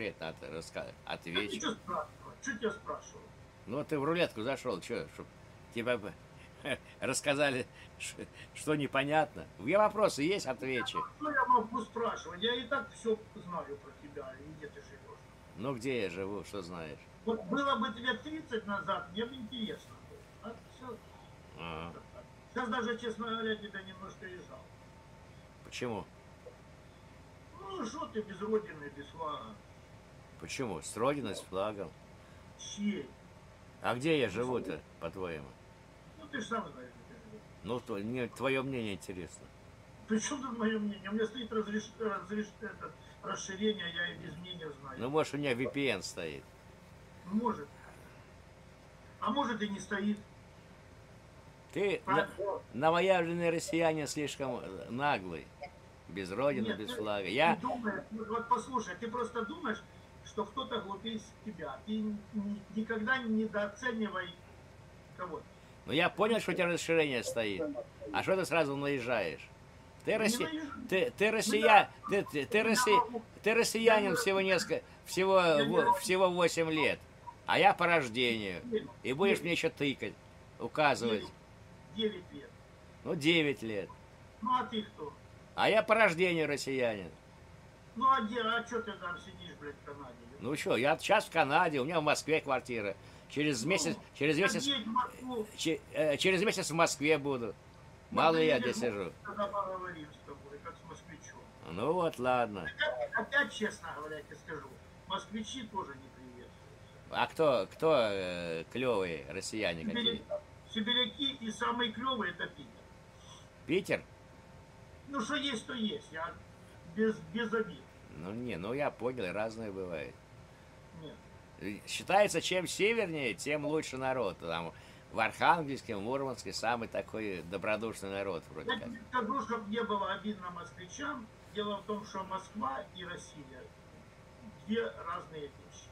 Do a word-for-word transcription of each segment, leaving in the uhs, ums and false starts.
конкретно от, раска... Да ты отвечу. что спрашивал? Что тебя спрашивал? Ну, ты в рулетку зашел, что, чтоб тебе бы рассказали, ш- что непонятно. Я вопросы есть, отвечу. Что я могу спрашивать? Я и так все знаю про тебя и где ты живешь. Ну, где я живу, что знаешь? Вот было бы тебе тридцать назад, мне бы интересно было. А все, Ага. сейчас даже, честно говоря, тебя немножко и жалко. Почему? Ну, что ты без родины, без флага? Почему? С родиной, с флагом. Чьей? А где я живу-то, по-твоему? Ну, ты же сам знаешь, где ты живешь. Ну, то- мне твое мнение интересно. Причем тут мое мнение? У меня стоит разреш... разреш... это, расширение, я и без мнения знаю. Ну, может, у меня ви пи эн стоит. Может. А может и не стоит. Ты, на- Правильно? новоявленный россиянин, слишком э, наглый. Без родины, Нет, без ты, флага. ты Я, думаешь, вот послушай, ты просто думаешь, что кто-то глупее тебя. Ты ни- никогда не недооценивай кого-то. ну, я понял, что у тебя расширение стоит. А что ты сразу наезжаешь? Ты, Ну, не росси... наезжай. ты, ты, Ну, россия... да, ты, ты, ты, я росси... могу- ты россиянин всего несколько, всего, я не во- могу. всего восемь лет. А я по рождению. Девять. И будешь Девять. мне еще тыкать, указывать. Девять. Девять лет. Ну, девять лет. Ну, а ты кто? А я по рождению россиянин. Ну, а где, а что ты там сидишь, блядь, в Канаде? Ну что, я сейчас в Канаде, у меня в Москве квартира. Через месяц, Ну, через месяц, Едь в Москву. че- э, через месяц в Москве буду. Мало ли я здесь сижу. Тогда поговорим с тобой, как с москвичом. Ну вот, ладно. Опять, опять, честно говоря, я тебе скажу, москвичи тоже не приветствуются. А кто, кто э, клевые россияне какие? Сибиря- Сибиряки и самые клевые это Питер. Питер? Ну, что есть, то есть. Я без, без обид. Ну не, ну я понял, разное бывает. Нет. И считается, чем севернее, тем лучше народ. Там в Архангельске, в Мурманске самый такой добродушный народ вроде Я как. тебе скажу, чтобы не было обидно москвичам. Дело в том, что Москва и Россия две разные вещи.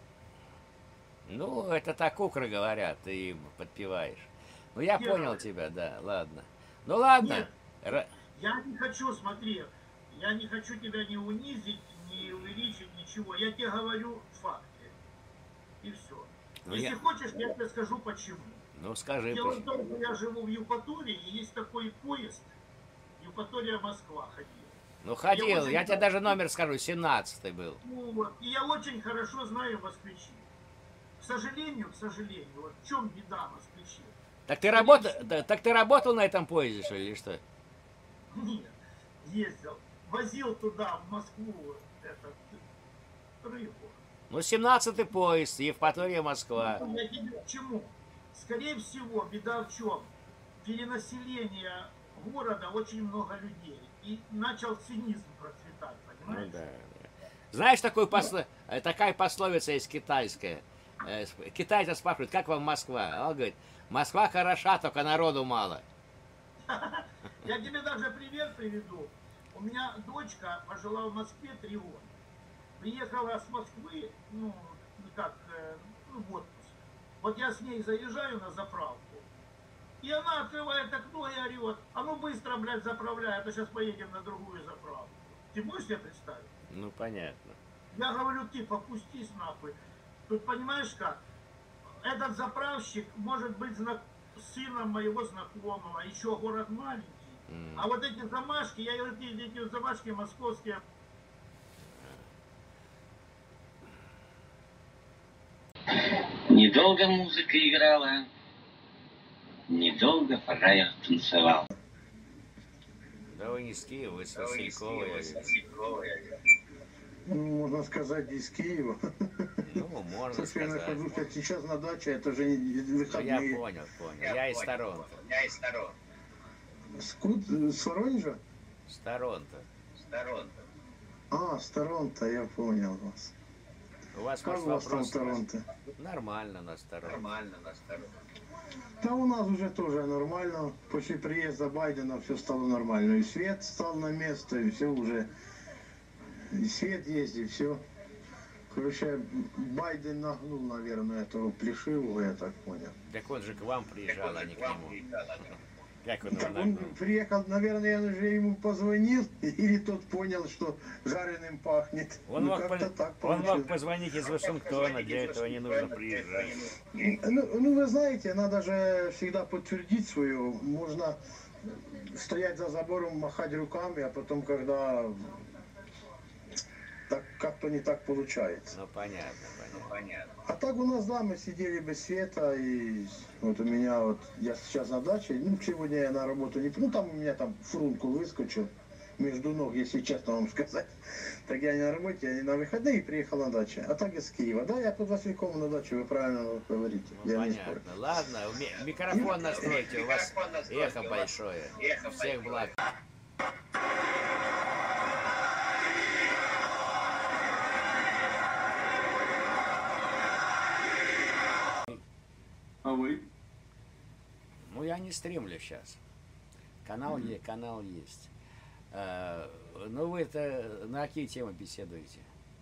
Ну, это так укры говорят, ты им подпеваешь. Ну я Где понял говорят? тебя, да, ладно. Ну ладно. Нет, Ра- я не хочу, смотри, я не хочу тебя не унизить, не увеличить, ничего. Я тебе говорю факты. И все. Ну, Если я- хочешь, я тебе скажу почему. Ну скажи, Дело в почему. том, что я живу в Евпатории, и есть такой поезд, Евпатория-Москва ходил. Ну ходил, Я очень я тебе хо- даже номер скажу, семнадцатый был. Ну, вот. И я очень хорошо знаю москвичей. К сожалению, к сожалению, вот в чем беда москвичей? Так ты работал, так ты работал на этом поезде, что ли, или что? Нет, ездил, возил туда, в Москву, этот, рыбу. Ну, семнадцатый поезд, Евпатория, Москва. Ну, я тебе к чему? Скорее всего, беда в чем? Перенаселение города, очень много людей. И начал цинизм процветать, Ну понимаешь? да. да. Знаешь, такую посло... э, такая пословица есть китайская. Э, сп- Китайцы спрашивают, как вам Москва? А он говорит, Москва хороша, только народу мало. Я тебе даже пример приведу. У меня дочка пожила в Москве три года. Приехала с Москвы, ну, как, э, ну, в отпуск. Вот я с ней заезжаю на заправку. И она открывает окно и орет, а ну быстро, блядь, заправляй, а то сейчас поедем на другую заправку. Ты можешь себе представить? Ну, понятно. Я говорю, ты попустись нахуй. Тут понимаешь как? Этот заправщик может быть знак... сыном моего знакомого, еще город маленький. М. А вот эти замашки, я говорю, эти, эти замашки московские. Недолго музыка играла, недолго фраер танцевал. Да вы не с Киева, вы с Василькова, я вижу. Ну, можно сказать, из Киева. Ну, можно Слушай, я сказать. нахожусь я сейчас на даче, это же не- Ну, я выходные. понял, понял. Я из Торонто. Я из Торонто. Скут, с Воронежа? С Торонто. С Торонто. А, с Торонто, я понял вас. У вас, Как может, у вас там в вопрос? Торонто? Нормально у нас в Торонто. Нормально на Торонто. Да у нас уже тоже нормально. После приезда Байдена все стало нормально. И свет стал на место, и все уже. И свет есть, и все. Короче, Байден нагнул, наверное, этого плешивого, я так понял. Так он же к вам приезжал, а не к нему. Как он его Так он нагнул? приехал, наверное, я уже ему позвонил, или тот понял, что жареным пахнет. Он, Ну, мог, как-то по- так он мог получилось. позвонить из Вашингтона, для этого не нужно приезжать. Ну, ну, вы знаете, надо же всегда подтвердить свою. Можно стоять за забором, махать руками, а потом, когда так как-то не так получается. Ну, понятно, понятно. Понятно. А так у нас, да, мы сидели без света, и вот у меня вот, я сейчас на даче, ну, сегодня я на работу не, ну, там у меня там фрункул выскочил между ног, если честно вам сказать. Так я не на работе, я не на выходные приехал на дачу. А так из Киева. Да, я под Васильком на даче, вы правильно говорите. Ну, Я не спорю. понятно. Ладно, ми- микрофон настройте, у вас Микрофон настройте, эхо у вас большое. эхо Всех большое. благ. А вы? Ну, я не стримлю сейчас. Канал, е- канал есть. Э, ну, вы это на какие темы беседуете?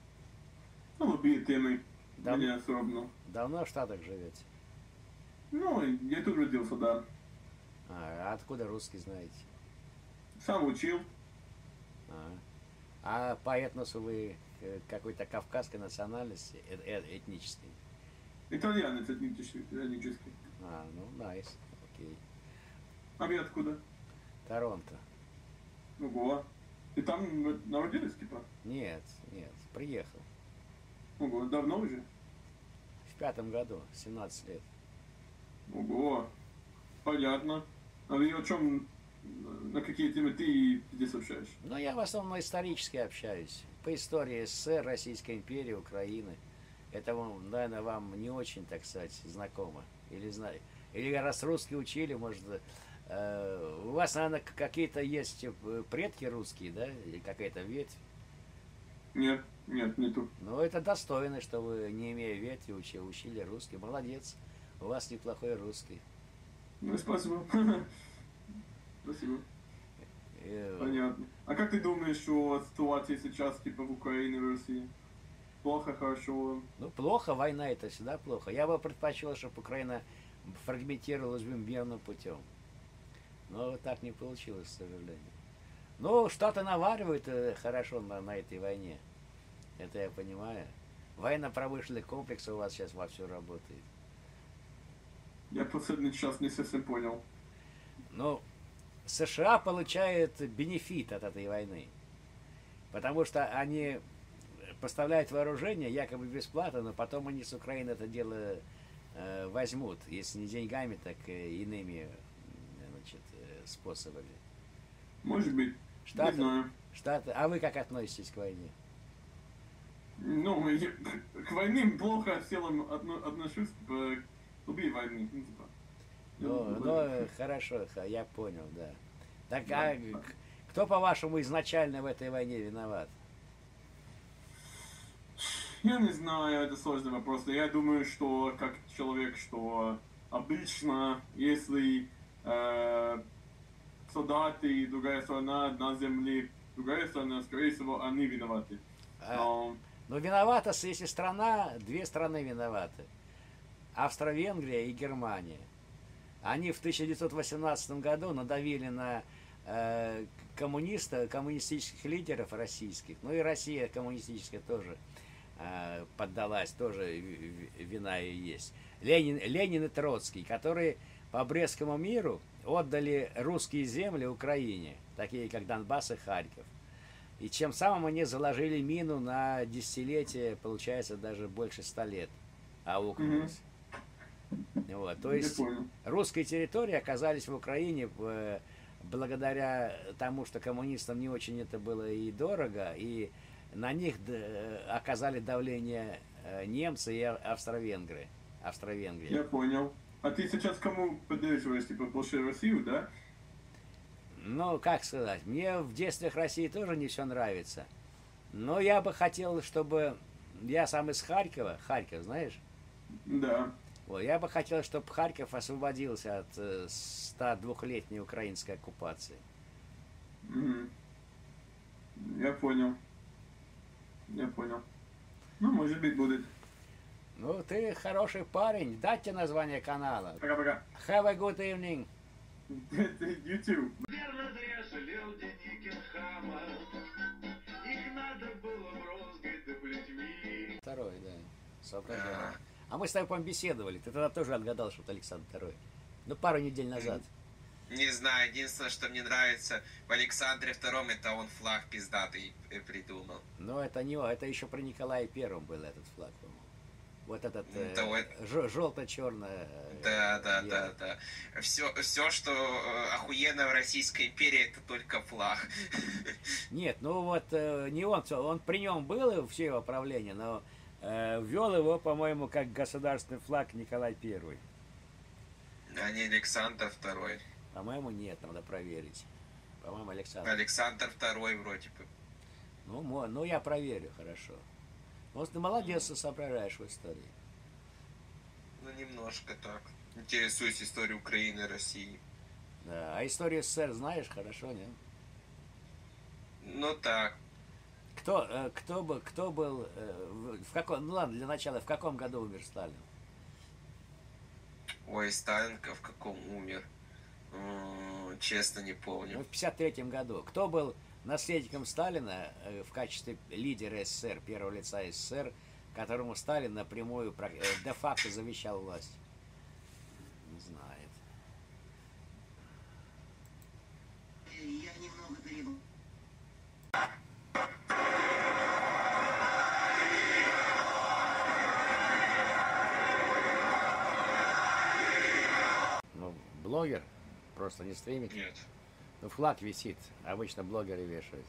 Ну, любые темы. Да. Мне все равно. Давно в Штатах живете? Ну, я тут родился, да. А, откуда русский знаете? Сам учил. А, а по этносу вы э, какой-то кавказской национальности, э- э- этнической? Итальянец этнический. этнический. А, ну, найс, окей. А вы откуда? Торонто. Ого. И там вы народились, типа? Нет, нет, приехал. Ого, давно уже? В пятом году, семнадцать лет. Ого. Понятно. А вы о чем, на какие темы ты здесь общаешь? Ну, я в основном исторически общаюсь. По истории СССР, Российской империи, Украины. Это, вам, наверное, вам не очень, так сказать, знакомо. Или, зна- Или раз русский учили, может, э, у вас, наверное, к- какие-то есть э, предки русские, да? Или какая-то ветвь. Нет, нет, нету. Но это достойно, что вы, не имея ветви, учи- учили русский. Молодец. У вас неплохой русский. Ну, спасибо. Спасибо. Э, Понятно. А как ты думаешь о ситуации сейчас, типа, в Украине и в России? Плохо, хорошо? Ну, плохо, война это всегда плохо. Я бы предпочел, чтобы Украина фрагментировалась бы мирным путем. Но так не получилось, к сожалению. Ну, Штаты наваривают э, хорошо на, на этой войне. Это я понимаю. Военно-промышленный комплекс у вас сейчас вовсю работает. Я последний час не совсем понял. Ну, США получают бенефит от этой войны. Потому что они поставляют вооружение якобы бесплатно, но потом они с Украины это дело э, возьмут. Если не деньгами, так э, иными э, значит, э, способами. Может быть. Не Штаты, знаю. Штаты, а вы как относитесь к войне? Ну, я к войне плохо в целом отно- отношусь, типа, к любой войне. Ну, типа. Я Ну, люблю ну, войну. хорошо, ха, я понял, да. Так, Да. а к- кто, по-вашему, изначально в этой войне виноват? Я не знаю, это сложный вопрос. но Я думаю, что как человек, что обычно, если э, солдаты и другая страна на земле, другая страна, скорее всего, они виноваты. А, Но, ну, виновата, с- если страна, две страны виноваты. Австро-Венгрия и Германия. Они в тысяча девятьсот восемнадцатом году надавили на э, коммуниста, коммунистических лидеров российских. Ну и Россия коммунистическая тоже э, поддалась, тоже ви- ви- вина и есть. Ленин, Ленин и Троцкий, которые по Брестскому миру отдали русские земли Украине, такие как Донбасс и Харьков. И чем самым они заложили мину на десятилетие, получается, даже больше ста лет аукнулось. Вот, то я есть понял. русские территории оказались в Украине э, благодаря тому, что коммунистам не очень это было и дорого, и на них д- оказали давление э, немцы и а- австро-венгры. Австро-Венгрия. Я понял. А ты сейчас кому поддерживаешь, типа, больше Россию, да? Ну, как сказать, мне в действиях России тоже не все нравится. Но я бы хотел, чтобы... Я сам из Харькова, Харьков, знаешь? Да. Вот, я бы хотел, чтобы Харьков освободился от э, ста двухлетней украинской оккупации. Мгм. Я понял. Я понял. Ну, может быть, будет. Ну, ты хороший парень. Дайте название канала. Пока-пока. Have a good evening. Это YouTube. Верно зря жалел Деникин хама. Их надо было брозгать да плетьми. Второй, да. Соображение. А мы с тобой, по-моему, беседовали. Ты тогда тоже отгадал, что это Александр второй. Ну, пару недель назад. Не знаю, единственное, что мне нравится в Александре втором, это он флаг пиздатый придумал. Но это не он, это еще при Николае Первом был этот флаг, по-моему. Вот этот Это э, вот- желто-черное. Да, да, да, да. Все, все, что э, охуенно в Российской империи, это только флаг. Нет, ну вот э, не он, всё, он при нем был все его правление, но э, ввел его, по-моему, как государственный флаг Николай Первый. А не Александр второй. По-моему, нет, надо проверить. По-моему, Александр. Александр второй вроде бы. Ну, мо- ну, я проверю, хорошо. Ну, ты молодец, ты соображаешь в истории. Ну, немножко так. Интересуюсь историей Украины и России. Да. А историю СССР знаешь, хорошо, нет? Ну так. Кто, э, кто, бы, кто был, э, в, в каком, ну ладно, для начала, в каком году умер Сталин? Ой, Сталин в каком умер? М, Честно не Ну, помню. в пятьдесят третьем году. Кто был наследником Сталина э, в качестве лидера СССР, первого лица СССР, которому Сталин напрямую, прак- э, де-факто завещал власть? Не знает. Я немного перебыл. Ну, блогер просто не стримит. Нет. Ну, флаг висит. Обычно блогеры вешают.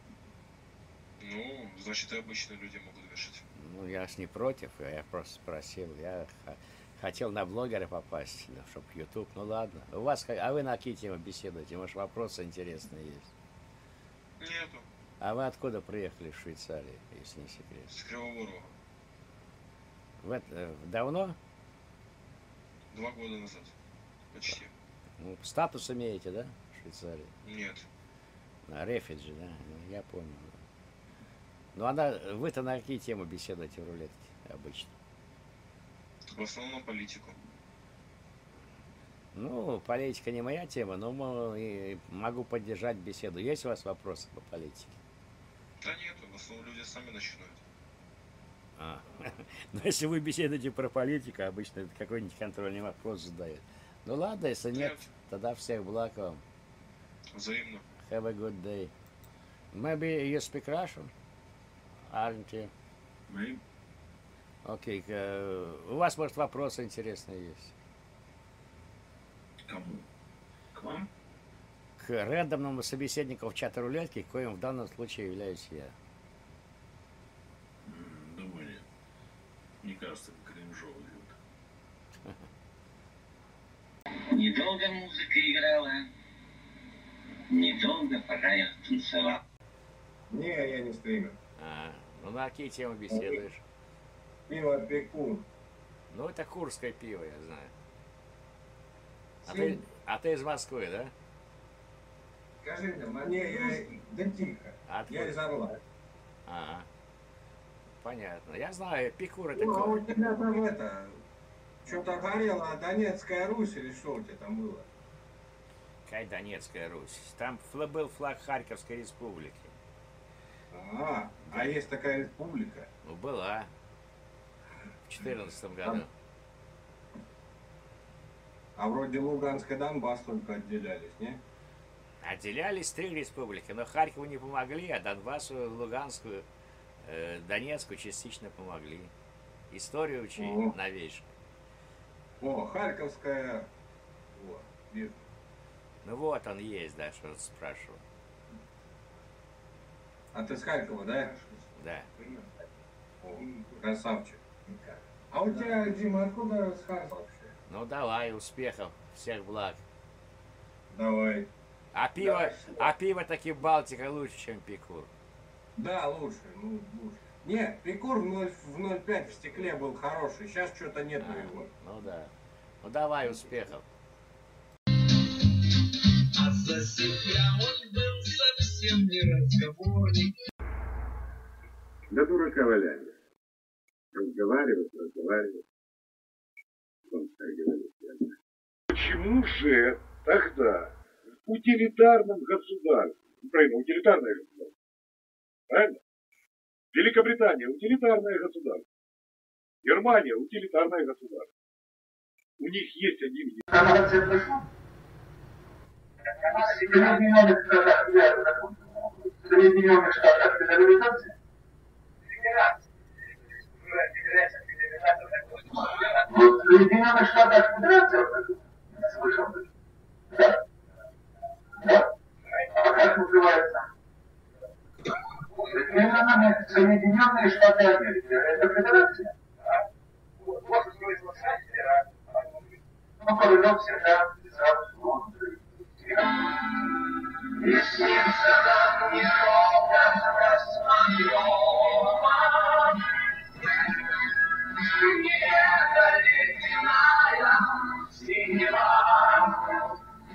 Ну, значит, и обычные люди могут вешать. Ну, я ж не против, я просто спросил. Я х- хотел на блогера попасть, ну, чтоб YouTube. Ну ладно. У вас, ка- а вы на какие темы беседуете? Может, вопросы интересные есть? Нету. А вы откуда приехали в Швейцарию, если не секрет? С Кривого Рога. В это- э, давно? Два года назад. Почти. Ну, статус имеете, да, в Швейцарии? Нет. На рефиджи, да? Ну, я понял. Да. Ну, она, вы-то на какие темы беседуете в рулетке обычно? В основном на политику. Ну, политика не моя тема, но мо- и могу поддержать беседу. Есть у вас вопросы по политике? Да нету, в основном люди сами начинают. А. Но если вы беседуете про политику, обычно это какой-нибудь контрольный вопрос задают. Ну ладно, если нет, Нет. тогда всех благ вам. Взаимно. Have a good day. Maybe you speak Russian? Aren't you? Мы? Окей. э, у вас, может, вопросы интересные есть? Кому? К вам? К рандомному собеседнику в чате рулетки, коим в данном случае являюсь я. Думаю, нет. Мне кажется, кринжово идет. Недолго музыка играла, недолго пока я танцевал. Не, я не стример. А, ну на какие темы беседуешь? Пиво пеку. Ну, это курское пиво, я знаю. А Сильно. ты, а ты из Москвы, да? Скажи мне, не, я... Да тихо. Откуда? Я из Орла. А, понятно. Я знаю, Пикур это Ну, а ко- у тебя там это... Что-то горело, Донецкая Русь или что у тебя там было? какая Донецкая Русь. Там фла- был флаг Харьковской республики. А, а есть такая республика. Ну, была. В четырнадцатом году. А вроде Луганск и Донбасс только отделялись, не? Отделялись три республики, но Харькову не помогли, а Донбассу, Луганскую, э, Донецку частично помогли. Историю учи О. новейшую. О, Харьковская... Вот, вижу. Ну вот он есть, да, что спрашивал. А ты с Харькова, да? Да. О, красавчик. А у тебя, Дима, откуда с Харькова вообще? Ну давай, успехов, всех благ. Давай. А пиво, а пиво таки Балтика лучше, чем Пикур. Да, лучше, ну, лучше. Не, Пикур в ноль в ноль пять в стекле был хороший, сейчас что-то нету А, его. ну да. Ну давай, успехов. А за себя он был совсем не разговорник. Да дурака валяли. Разговаривать, разговаривать. Он так говорит. Почему же Ах да, в утилитарном государстве. Украина утилитарное государство. Правильно? Великобритания утилитарное государство. Германия утилитарное государство. У них есть один язык. В Соединенных Штатах федерализация? В Соединенных Штатах федерация? Слышал? Да? Да? А как называется? Соединенные Штаты Америки. Это федерация? Вот смысл сказать федерация. Ну, королев всегда сразу. И снится нам неровно рассмотрёма, небо ледяная синева.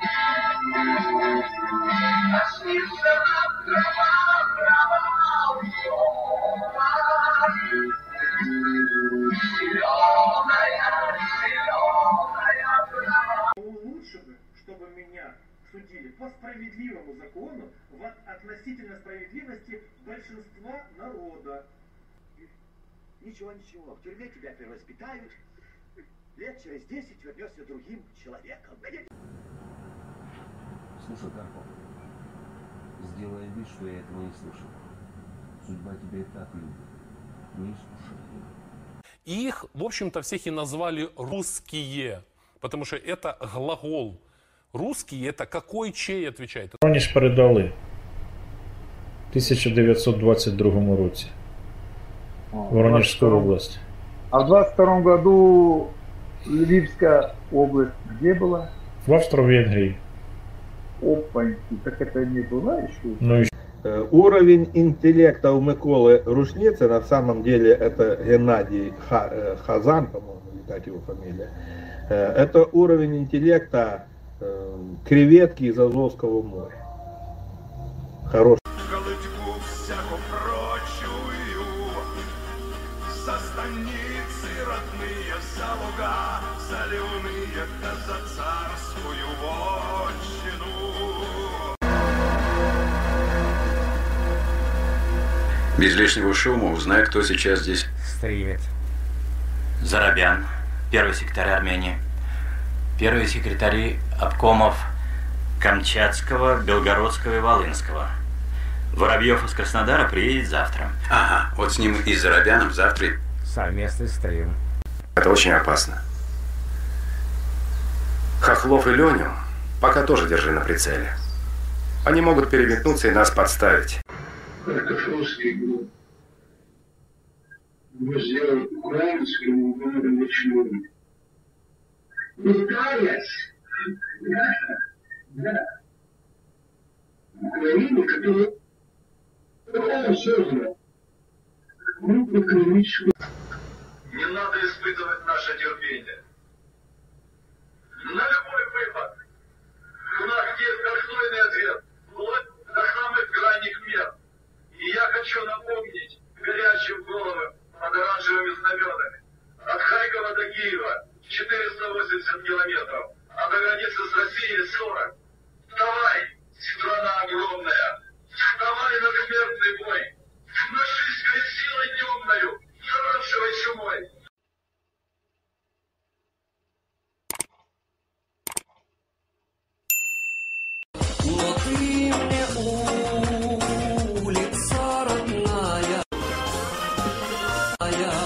А снится нам трава, трава уема, зелёная, зелёная трава. Лучше бы, чтобы меня судили по справедливому закону в относительно справедливости большинства народа. Ничего, ничего, в тюрьме тебя перевоспитают, лет через десять вернешься другим человеком. Слушай, Карпов, сделай вид, что я этого не слышал. Судьба тебя и так любит. Не искушай. Их, в общем-то, всех и назвали русские, потому что это глагол. Русские — это какой, чей отвечает. Воронеж передали в тисяча дев'ятсот двадцять другому році. Воронежскую область. А в двадцать втором году Львивская область где была? В Австро-Венгрии. Опаньки, так это не была еще? Ну, еще. Уровень интеллекта у Миколы Рушницы, на самом деле это Геннадий Хазан, по-моему, так его фамилия. Это уровень интеллекта креветки из Азовского моря. Хороший. Со станицы родные, за луга, соленые, да за царскую вотчину. Без лишнего шума узнай, кто сейчас здесь стримит. Зарабян, первый секретарь Армении. Первые секретари обкомов Камчатского, Белгородского и Волынского. Воробьев из Краснодара приедет завтра. Ага, вот с ним и с Зарабяном завтра. Совместный стрим. Это очень опасно. Хохлов и Леню пока тоже держи на прицеле. Они могут переметнуться и нас подставить. Картофельский групп. Мы сделали украинскому городу ничего. Украинец. Да, да. Украина, которая создана. Группа экономического. Не надо испытывать наше терпение. На любой выпад. У нас есть достойный ответ. Вплоть до самых крайних мер. И я хочу напомнить горячим головам под оранжевыми знаменами. От Харькова до Киева четыреста восемьдесят километров, а до границы с Россией сорок. Вставай, страна огромная. Вставай на смертный бой. Нашистской силой темною, оранжевой чумой. Но ты мне улица родная,